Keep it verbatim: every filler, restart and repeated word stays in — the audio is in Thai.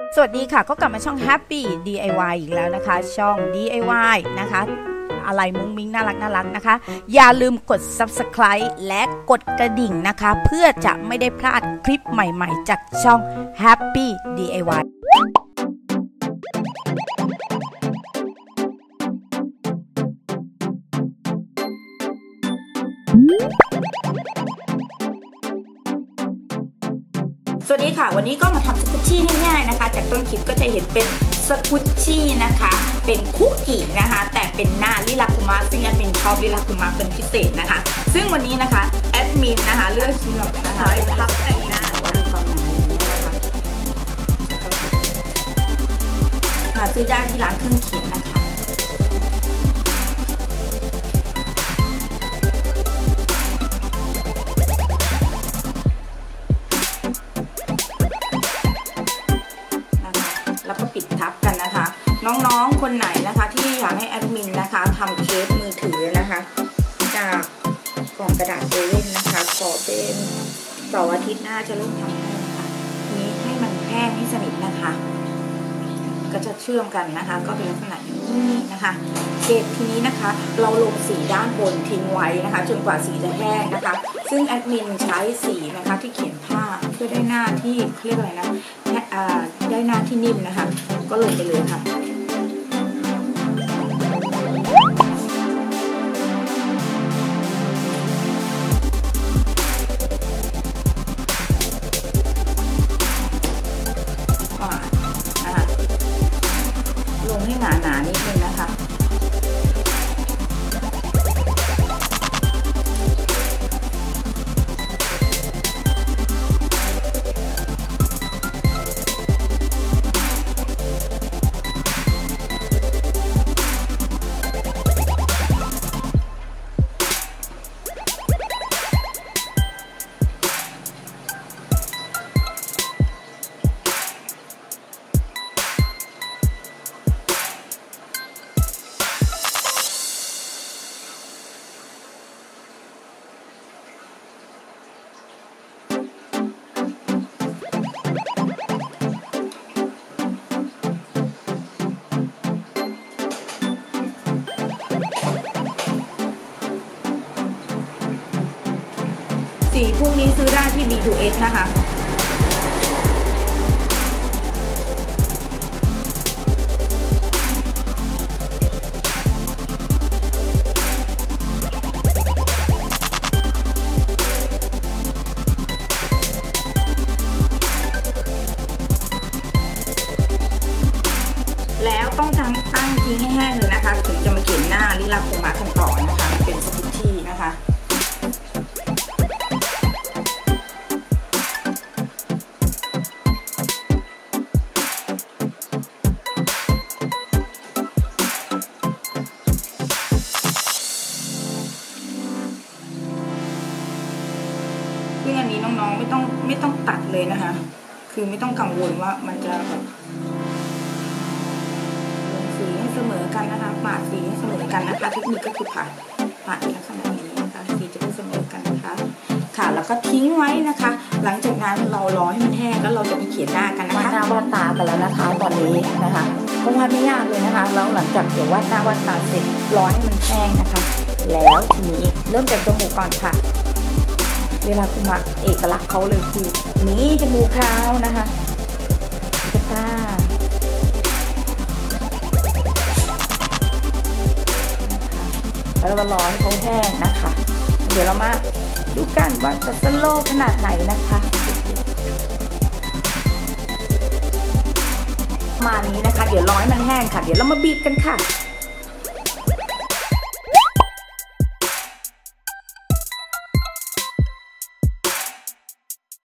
สวัสดีค่ะก็กลับมาช่อง Happy ดี ไอ วาย อีกแล้วนะคะช่อง ดี ไอ วาย นะคะอะไรมุ้งมิ้งน่ารักน่ารักนะคะอย่าลืมกด ซับสไครบ์ และกดกระดิ่งนะคะเพื่อจะไม่ได้พลาดคลิปใหม่ๆจากช่อง Happy ดี ไอ วายสวัสดีค่ะวันนี้ก็มาทำสกุชชี่ง่ายๆนะคะจากต้นคลิปก็จะเห็นเป็นสกุชชี่นะคะเป็นคุกกี้นะคะแต่เป็นหน้าลิลาคุมะซึ่งแอดมินชอบลิลาคุมะเป็นพิเศษนะคะซึ่งวันนี้นะคะแอดมินนะคะเลือกชิ้นแบบนะคะพับแต่งหน้าวันประมาณนี้นะคะหาซื้อได้ที่ร้านเครื่องเขียนนะคะแล้วก็ปิดทับกันนะคะน้องๆคนไหนนะคะที่อยากให้แอดมินนะคะทำเคสมือถือนะคะจากกล่องกระดาษเซเว่นนะคะขอเป็นเสาร์อาทิตย์หน้าจะเริ่มทำให้ค่ะนี้ให้มันแห้งให้สนิทนะคะก็จะเชื่อมกันนะคะก็เป็นลักษณะอย่างนี้นะคะเสร็จทีนี้นะคะเราลงสีด้านบนทิ้งไว้นะคะจนกว่าสีจะแห้งนะคะซึ่งแอดมินใช้สีนะคะที่เขียนผ้าเพื่อได้หน้าที่เรียกอะไรนะได้หน้าที่นิ่มนะคะก็ลงไปเลยค่ะนะคะลงให้หนาๆนิดนึงนะคะสีพวกนี้ซื้อได้ที่ บี ทู เอส นะคะแล้วต้องตั้งตั้งทิ้งให้แห้งเลยนะคะถึงจะมาเขียนหน้าลิลาคุมะกันต่อนะคะเป็นสกุชชี่นะคะซึ่งอันนี้น้องๆไม่ต้องไม่ต้องตัดเลยนะคะคือไม่ต้องกังวลว่ามันจะแบบลงสีให้เสมอกันนะคะปาดสีให้เสมอกันนะคะเทคนิคก็คือปาดปาดลักษณะนี้นะคะสีจะได้เสมอกันนะคะค่ะแล้วก็ทิ้งไว้นะคะหลังจากนั้นเรารอให้มันแห้งแล้วเราจะไปเขียนหน้ากันนะคะวาดหน้าวาดตากันแล้วนะคะตอนนี้นะคะเพราะว่าไม่ยากเลยนะคะแล้วหลังจากเดี๋ยววาดหน้าวาดตาเสร็จรอให้มันแห้งนะคะแล้วทีนี้เริ่มจากจมูกก่อนค่ะเวลาคุมะเอกลักษณ์เขาเลยคือนี้จมูกเขานะคะตาแล้วเรารอให้เขาแห้งนะคะเดี๋ยวเรามาดูกันว่าจะสโลว์ขนาดไหนนะคะมานี้นะคะเดี๋ยวรอให้มันแห้งค่ะเดี๋ยวเรามาบีบกันค่ะ